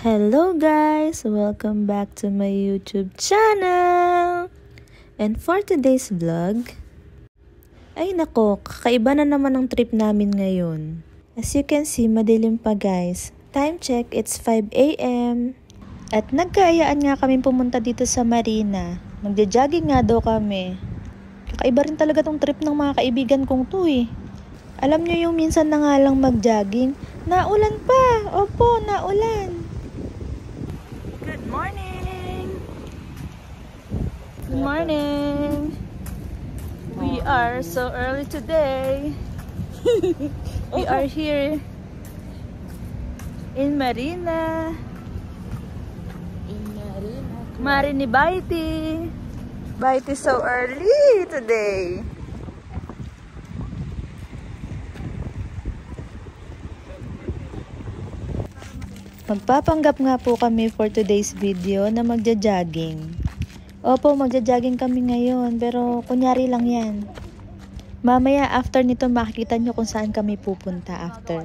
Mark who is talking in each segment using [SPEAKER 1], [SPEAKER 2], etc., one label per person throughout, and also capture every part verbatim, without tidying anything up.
[SPEAKER 1] Hello guys! Welcome back to my YouTube channel! And for today's vlog, ay nako, kakaiba na naman ang trip namin ngayon. As you can see, madilim pa guys. Time check, it's five A M At nagkaayaan nga kami pumunta dito sa Marina. Magja-jogging nga daw kami. Kakaiba rin talaga tong trip ng mga kaibigan kong to eh. Alam nyo yung minsan na nga lang mag-jogging, naulan pa! Opo, naulan! Good morning! Good morning! We are so early today. We are here in Marina.
[SPEAKER 2] In Marina.
[SPEAKER 1] Marini Baiti. Baiti so early today. Magpapanggap nga po kami for today's video na magja-jogging. Opo, magja-jogging kami ngayon, pero kunyari lang yan. Mamaya after nito makikita nyo kung saan kami pupunta after.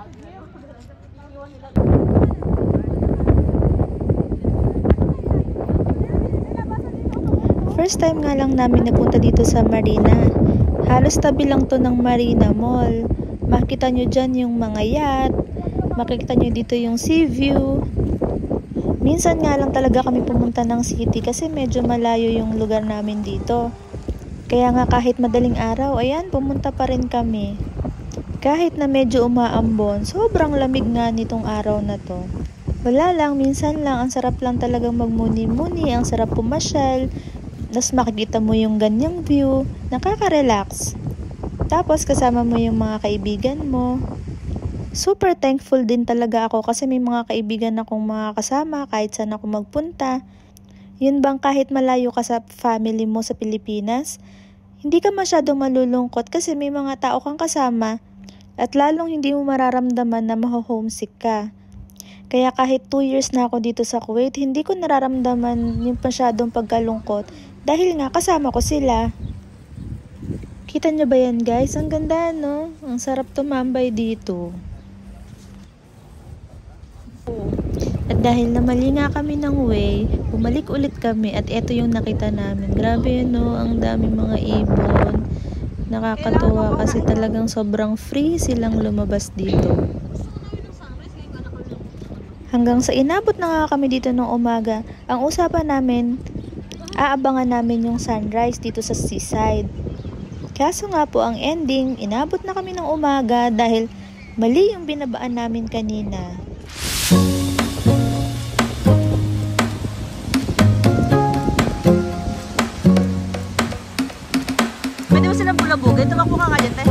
[SPEAKER 1] First time nga lang namin napunta dito sa Marina. Halos tabi lang to ng Marina Mall. Makikita nyo dyan yung mga yacht. Makikita nyo dito yung sea view. Minsan nga lang talaga kami pumunta ng city kasi medyo malayo yung lugar namin dito. Kaya nga kahit madaling araw, ayan, pumunta pa rin kami. Kahit na medyo umaambon, sobrang lamig nga nitong araw na to. Wala lang, minsan lang, ang sarap lang talagang magmuni-muni, ang sarap pumasyal. Tapos makikita mo yung ganyang view, nakaka-relax. Tapos kasama mo yung mga kaibigan mo. Super thankful din talaga ako kasi may mga kaibigan akong mga kasama kahit saan ako magpunta. Yun bang kahit malayo ka sa family mo sa Pilipinas, hindi ka masyadong malulungkot kasi may mga tao kang kasama at lalong hindi mo mararamdaman na maho-homesick ka. Kaya kahit two years na ako dito sa Kuwait, hindi ko nararamdaman yung masyadong pagkalungkot dahil nga kasama ko sila. Kita nyo ba yan guys? Ang ganda no? Ang sarap tumambay dito. At dahil namali nga kami ng way, bumalik ulit kami at eto yung nakita namin. Grabe yun no, ang daming mga ibon. Nakakatuwa kasi talagang sobrang free silang lumabas dito. Hanggang sa inabot na nga kami dito ng umaga, ang usapan namin, aabangan namin yung sunrise dito sa seaside. Kaso nga po ang ending, inabot na kami ng umaga dahil mali yung binabaan namin kanina. Pwede mo silang bulabugay? Tumakbo ka nga dyan, te.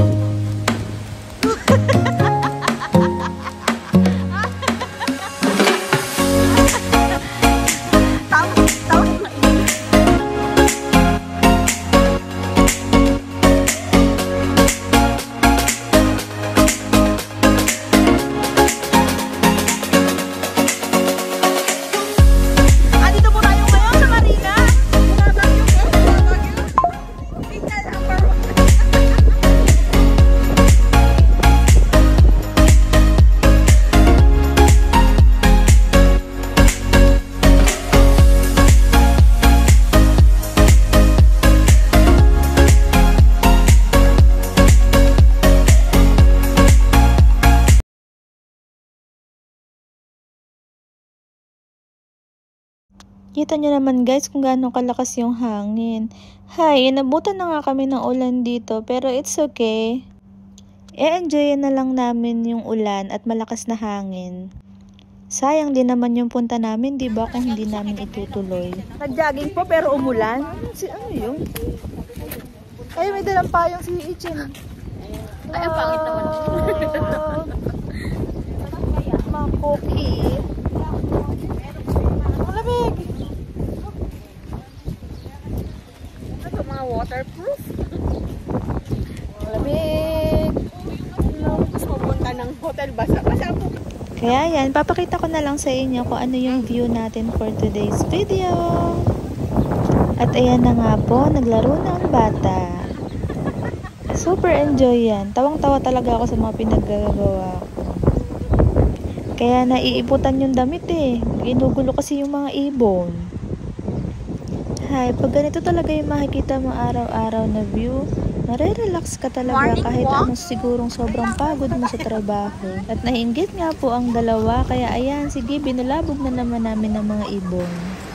[SPEAKER 1] Kita nyo naman guys kung gaano kalakas yung hangin. Hay, inabutan na nga kami ng ulan dito pero it's okay. E-enjoyin na lang namin yung ulan at malakas na hangin. Sayang din naman yung punta namin, di ba, kung hindi namin itutuloy. Nag-jogging po pero umulan? Si ano yun? Ay, may dalang payong si Ichin.
[SPEAKER 2] Ay, ang pangit naman.
[SPEAKER 1] Mga cookie. Malamig.
[SPEAKER 2] Ito mga waterproof.
[SPEAKER 1] Malamig.
[SPEAKER 2] Tapos pupunta ng hotel, basa-basa po.
[SPEAKER 1] Kaya yan, papakita ko na lang sa inyo kung ano yung view natin for today's video. At ayan na nga po, naglaro na ang bata. Super enjoy yan. Tawang-tawa talaga ako sa mga pinaggagawa ko. Kaya naiiputan yung damit eh. Ginugulo kasi yung mga ibon. Hay, pag ganito talaga yung makikita mo araw-araw na view, marerelax ka talaga kahit anong sigurong sobrang pagod mo sa trabaho. At nainggit nga po ang dalawa, kaya ayan, sige, binulabog na naman namin ng mga ibon.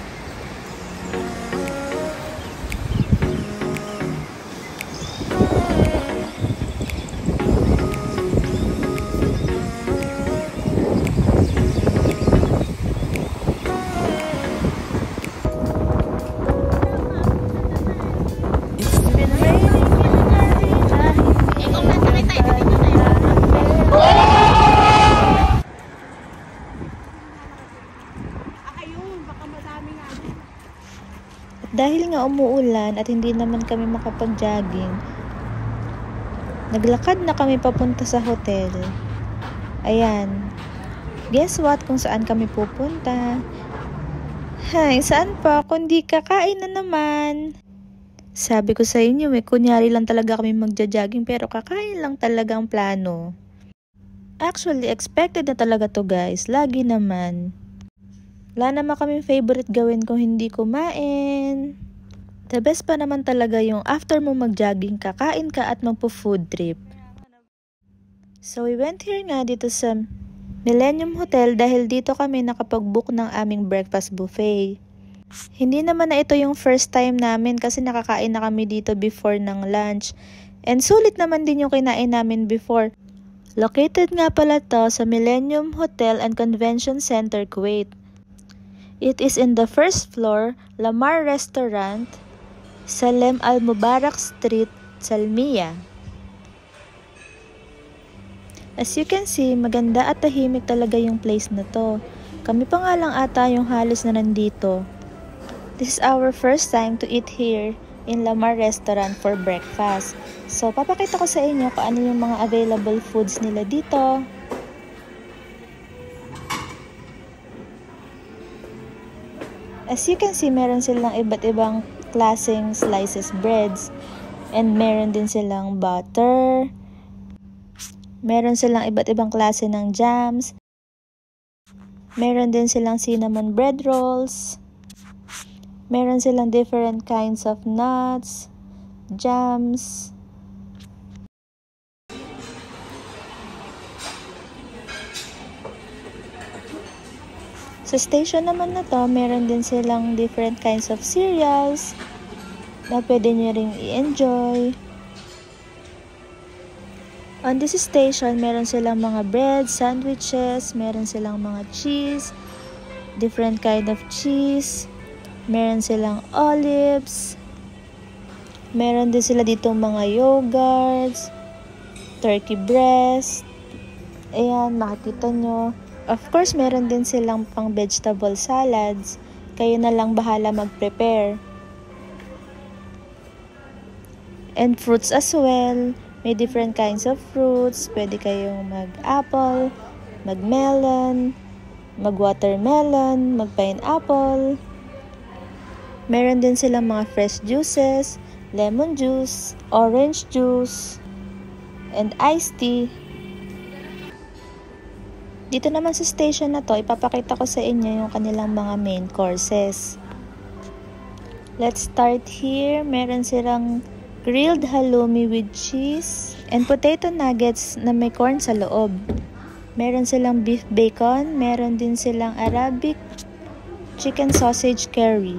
[SPEAKER 1] Dahil nga umuulan at hindi naman kami makapag-jogging, naglakad na kami papunta sa hotel. Ayan. Guess what kung saan kami pupunta? Hay, saan pa? Kundi kakain na naman. Sabi ko sa inyo, eh, kunyari lang talaga kami magja-jogging pero kakain lang talaga ang plano. Actually, expected na talaga to guys. Lagi naman. Wala naman kaming favorite gawin kung hindi kumain. The best pa naman talaga yung after mo mag-jogging, kakain ka at magpo-food trip. So we went here nga dito sa Millennium Hotel dahil dito kami nakapag-book ng aming breakfast buffet. Hindi naman na ito yung first time namin kasi nakakain na kami dito before ng lunch. And sulit naman din yung kinain namin before. Located nga pala to sa Millennium Hotel and Convention Center, Kuwait. It is in the first floor, Lamar Restaurant, Salem Al Mubarak Street, Salmiya. As you can see, maganda at tahimik talaga yung place na to. Kami pa nga lang ata yung halos na nandito. This is our first time to eat here in Lamar Restaurant for breakfast. So, papakita ko sa inyo kung ano yung mga available foods nila dito. As you can see, meron silang iba't ibang klaseng slices breads. And meron din silang butter. Meron silang iba't ibang klase ng jams. Meron din silang cinnamon bread rolls. Meron silang different kinds of nuts, jams. Sa station naman na to, meron din silang different kinds of cereals na pwede nyo ring i-enjoy. On this station, meron silang mga bread, sandwiches, meron silang mga cheese, different kind of cheese, meron silang olives, meron din sila dito mga yogurts, turkey breast. Ayan, makikita nyo. Of course, meron din silang pang vegetable salads. Kayo na lang bahala mag-prepare. And fruits as well. May different kinds of fruits. Pwede kayong mag-apple, mag-melon, mag-watermelon, mag-pineapple. Meron din silang mga fresh juices, lemon juice, orange juice, and iced tea. Dito naman sa station na to, ipapakita ko sa inyo yung kanilang mga main courses. Let's start here. Meron silang grilled halloumi with cheese and potato nuggets na may corn sa loob. Meron silang beef bacon. Meron din silang Arabic chicken sausage curry,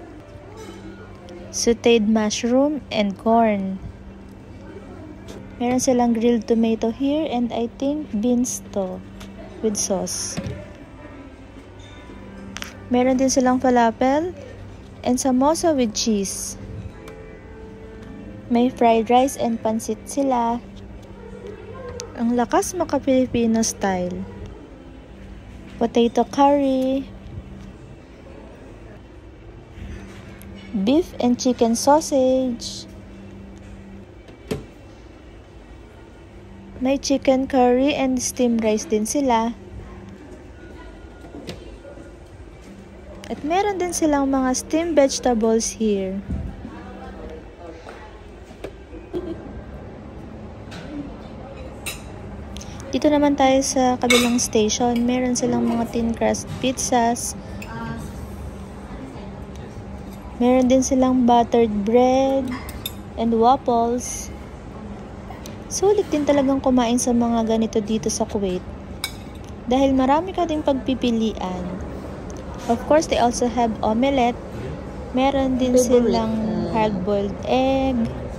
[SPEAKER 1] sauteed mushroom and corn. Meron silang grilled tomato here and I think beans to with sauce. Meron din silang falafel and samosa with cheese. May fried rice and pansit sila. Ang lakas maka-Filipino style. Potato curry, beef and chicken sausage, may chicken curry and steamed rice din sila. At meron din silang mga steamed vegetables here. Dito naman tayo sa kabilang station. Meron silang mga thin crust pizzas. Meron din silang buttered bread and waffles. Sulit din talagang kumain sa mga ganito dito sa Kuwait. Dahil marami ka ding pagpipilian. Of course, they also have omelette. Meron din silang hard-boiled egg.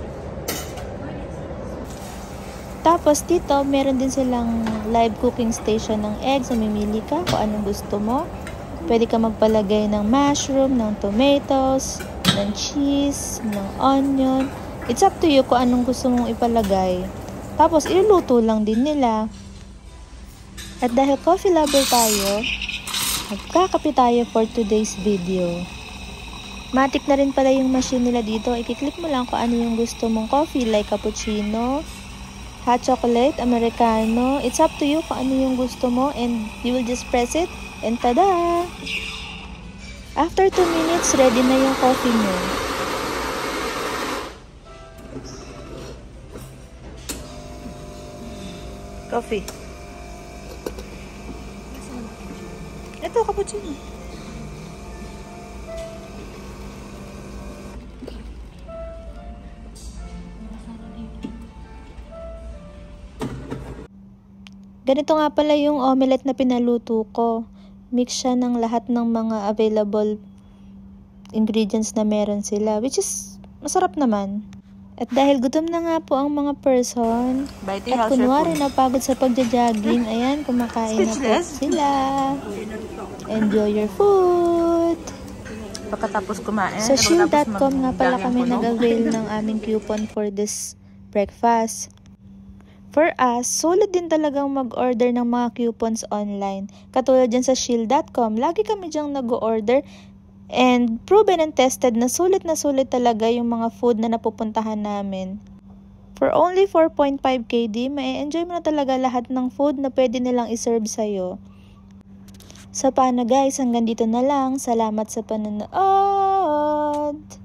[SPEAKER 1] Tapos dito, meron din silang live cooking station ng eggs. So, mamimili ka kung anong gusto mo. Pwede ka magpalagay ng mushroom, ng tomatoes, ng cheese, ng onion. It's up to you kung anong gusto mong ipalagay. Tapos, iluluto lang din nila. At dahil coffee lover tayo, magkakape tayo for today's video. Matik na rin pala yung machine nila dito. I-click mo lang kung ano yung gusto mong coffee, like cappuccino, hot chocolate, americano. It's up to you kung ano yung gusto mo, and you will just press it and tada! After two minutes, ready na yung coffee mo. Coffee. Ito, cappuccino. Ganito nga pala yung omelette na pinaluto ko. Mix siya ng lahat ng mga available ingredients na meron sila, which is masarap naman. At dahil gutom na nga po ang mga person, at kunwari napagod sa pagja-jogging, ayan, kumakain na po sila. Enjoy your food!
[SPEAKER 2] Pagkatapos kumain,
[SPEAKER 1] Sa shield dot com nga pala kami nag-avail ng aming coupon for this breakfast. For us, sulit din talagang mag-order ng mga coupons online. Katulad dyan sa shield dot com, lagi kami dyang nag-order and proven and tested na sulit na sulit talaga yung mga food na napupuntahan namin. For only four point five K D, ma-enjoy mo na talaga lahat ng food na pwede nilang iserve sa'yo. So paano guys, hanggang dito na lang. Salamat sa panonood!